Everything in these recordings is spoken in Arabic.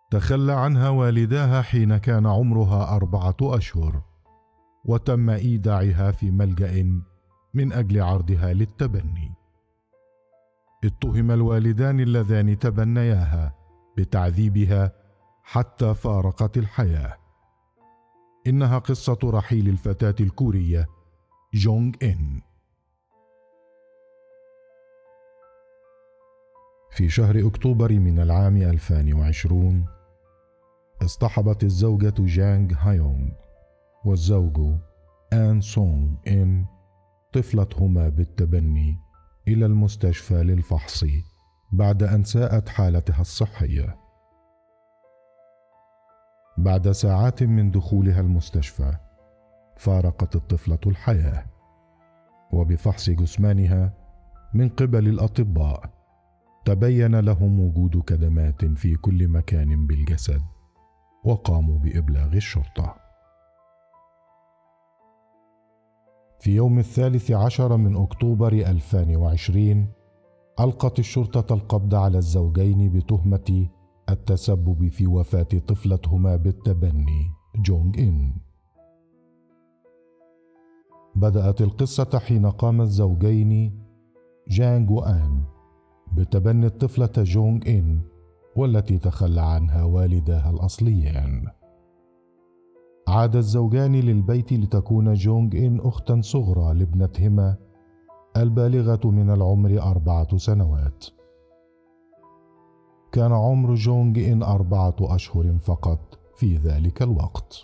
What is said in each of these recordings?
تخلى عنها والداها حين كان عمرها 4 أشهر، وتم إيداعها في ملجأ من أجل عرضها للتبني. اتهم الوالدان اللذان تبنياها بتعذيبها حتى فارقت الحياة. إنها قصة رحيل الفتاة الكورية جونغ إن. في شهر أكتوبر من العام 2020 اصطحبت الزوجة جانغ هايونغ والزوج آن سونغ إن طفلتهما بالتبني إلى المستشفى للفحص بعد أن ساءت حالتها الصحية. بعد ساعات من دخولها المستشفى فارقت الطفلة الحياة، وبفحص جثمانها من قبل الأطباء تبين لهم وجود كدمات في كل مكان بالجسد، وقاموا بإبلاغ الشرطة. في يوم 13 من أكتوبر 2020 ألقت الشرطة القبض على الزوجين بتهمة التسبب في وفاة طفلتهما بالتبني جونغ إن. بدأت القصة حين قام الزوجين جانغ وآن بتبني الطفلة جونغ إن، والتي تخلى عنها والداها الأصليان. عاد الزوجان للبيت لتكون جونغ إن أختا صغرى لابنتهما البالغة من العمر 4 سنوات. كان عمر جونغ إن 4 أشهر فقط في ذلك الوقت.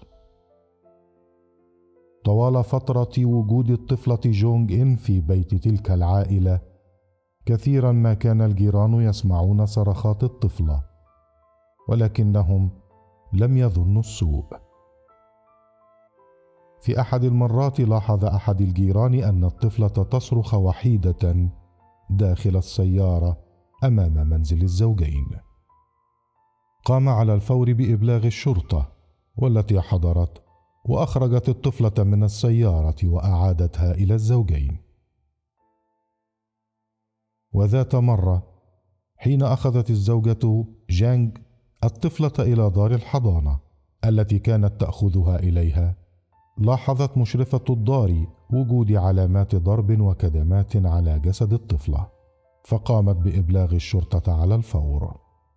طوال فترة وجود الطفلة جونغ إن في بيت تلك العائلة كثيرا ما كان الجيران يسمعون صرخات الطفلة، ولكنهم لم يظنوا السوء. في أحد المرات لاحظ أحد الجيران أن الطفلة تصرخ وحيدة داخل السيارة أمام منزل الزوجين. قام على الفور بإبلاغ الشرطة، والتي حضرت وأخرجت الطفلة من السيارة وأعادتها إلى الزوجين. وذات مرة حين أخذت الزوجة جانغ الطفلة إلى دار الحضانة التي كانت تأخذها إليها، لاحظت مشرفة الدار وجود علامات ضرب وكدمات على جسد الطفلة، فقامت بإبلاغ الشرطة على الفور.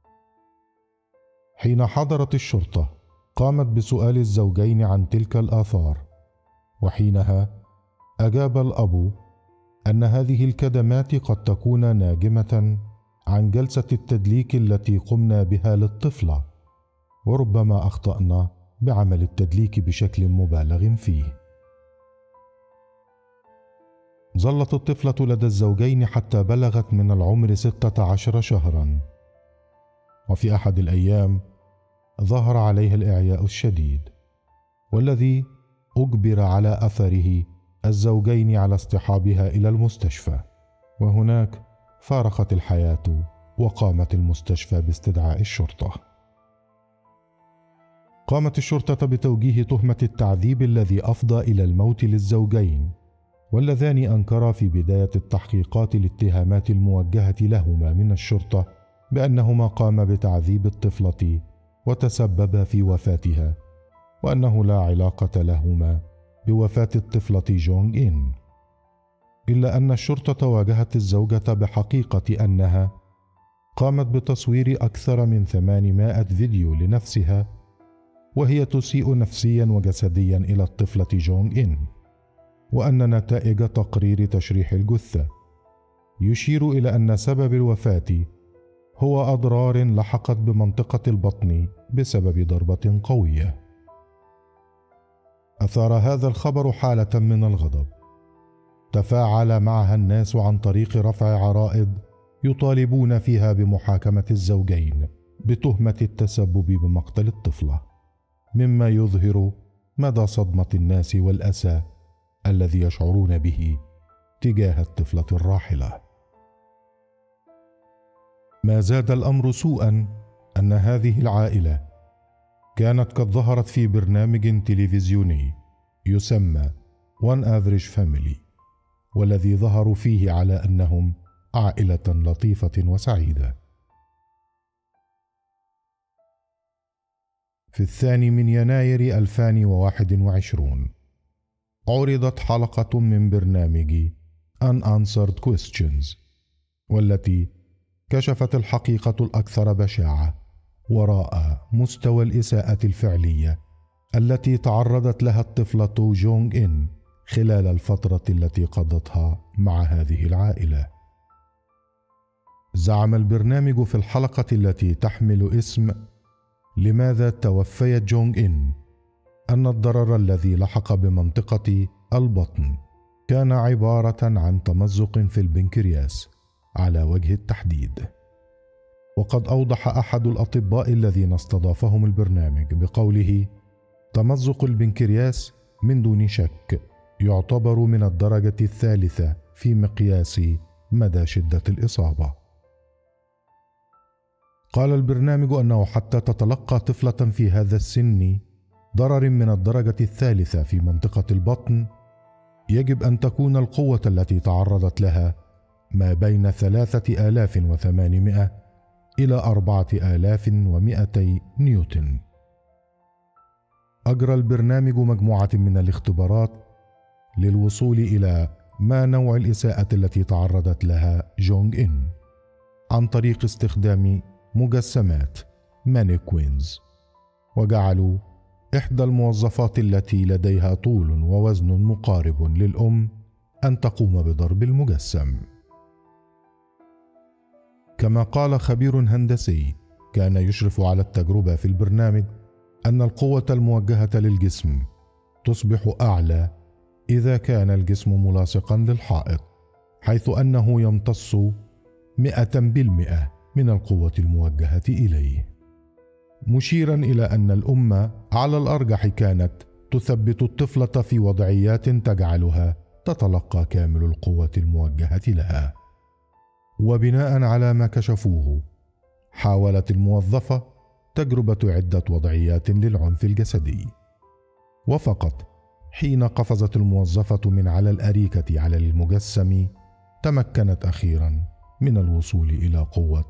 حين حضرت الشرطة قامت بسؤال الزوجين عن تلك الآثار، وحينها أجاب الأب أن هذه الكدمات قد تكون ناجمة عن جلسة التدليك التي قمنا بها للطفلة، وربما أخطأنا بعمل التدليك بشكل مبالغ فيه. ظلت الطفلة لدى الزوجين حتى بلغت من العمر 16 شهرا، وفي أحد الأيام ظهر عليها الإعياء الشديد، والذي أجبر على أثره الزوجين على اصطحابها إلى المستشفى، وهناك فارقت الحياة، وقامت المستشفى باستدعاء الشرطة. قامت الشرطة بتوجيه تهمة التعذيب الذي أفضى إلى الموت للزوجين، واللذان أنكرا في بداية التحقيقات الاتهامات الموجهة لهما من الشرطة بأنهما قاما بتعذيب الطفلة وتسببا في وفاتها، وأنه لا علاقة لهما بوفاة الطفلة جونغ إن. إلا أن الشرطة واجهت الزوجة بحقيقة أنها قامت بتصوير أكثر من 800 فيديو لنفسها وهي تسيء نفسيا وجسديا إلى الطفلة جونغ إن، وأن نتائج تقرير تشريح الجثة يشير إلى أن سبب الوفاة هو أضرار لحقت بمنطقة البطن بسبب ضربة قوية. أثار هذا الخبر حالة من الغضب تفاعل معها الناس عن طريق رفع عرائض يطالبون فيها بمحاكمة الزوجين بتهمة التسبب بمقتل الطفلة، مما يظهر مدى صدمة الناس والأسى الذي يشعرون به تجاه الطفلة الراحلة. ما زاد الأمر سوءا أن هذه العائلة كانت قد ظهرت في برنامج تلفزيوني يسمى One Average Family، والذي ظهروا فيه على أنهم عائلة لطيفة وسعيدة. في 2 يناير 2021 عرضت حلقة من برنامج Unanswered Questions، والتي كشفت الحقيقة الأكثر بشاعة وراء مستوى الإساءة الفعلية التي تعرضت لها الطفلة جونغ إن خلال الفترة التي قضتها مع هذه العائلة. زعم البرنامج في الحلقة التي تحمل اسم لماذا توفيت جونغ إن أن الضرر الذي لحق بمنطقة البطن كان عبارة عن تمزق في البنكرياس على وجه التحديد. وقد أوضح أحد الأطباء الذين استضافهم البرنامج بقوله: تمزق البنكرياس من دون شك يعتبر من الدرجة الثالثة في مقياس مدى شدة الإصابة. قال البرنامج أنه حتى تتلقى طفلة في هذا السن ضرر من الدرجة الثالثة في منطقة البطن، يجب أن تكون القوة التي تعرضت لها ما بين 3800 إلى 4200 نيوتن. أجرى البرنامج مجموعة من الاختبارات للوصول إلى ما نوع الإساءة التي تعرضت لها جونغ إن عن طريق استخدام مجسمات مانيكوينز، وجعلوا إحدى الموظفات التي لديها طول ووزن مقارب للأم أن تقوم بضرب المجسم. كما قال خبير هندسي كان يشرف على التجربة في البرنامج أن القوة الموجهة للجسم تصبح أعلى إذا كان الجسم ملاصقا للحائط، حيث أنه يمتص 100% من القوة الموجهة إليه، مشيرا إلى أن الأم على الأرجح كانت تثبت الطفلة في وضعيات تجعلها تتلقى كامل القوة الموجهة لها. وبناء على ما كشفوه، حاولت الموظفة تجربة عدة وضعيات للعنف الجسدي، وفقط حين قفزت الموظفة من على الأريكة على المجسم تمكنت أخيرا من الوصول إلى قوة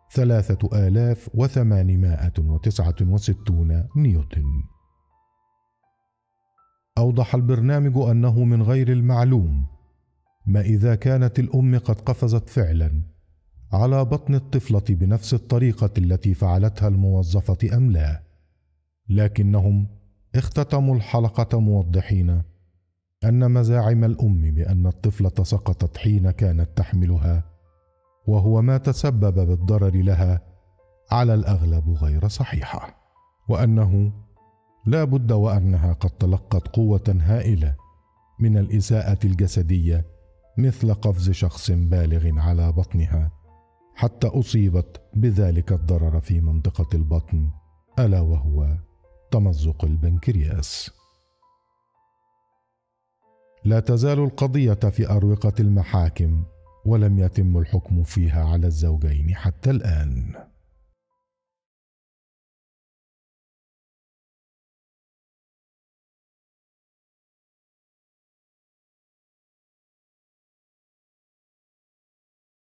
3869 نيوتن. أوضح البرنامج أنه من غير المعلوم ما إذا كانت الأم قد قفزت فعلا على بطن الطفلة بنفس الطريقة التي فعلتها الموظفة أم لا، لكنهم اختتموا الحلقة موضحين أن مزاعم الأم بأن الطفلة سقطت حين كانت تحملها وهو ما تسبب بالضرر لها على الأغلب غير صحيحة، وأنه لا بد وأنها قد تلقت قوة هائلة من الإساءة الجسدية مثل قفز شخص بالغ على بطنها حتى أصيبت بذلك الضرر في منطقة البطن، ألا وهو تمزق البنكرياس. لا تزال القضية في أروقة المحاكم ولم يتم الحكم فيها على الزوجين حتى الآن.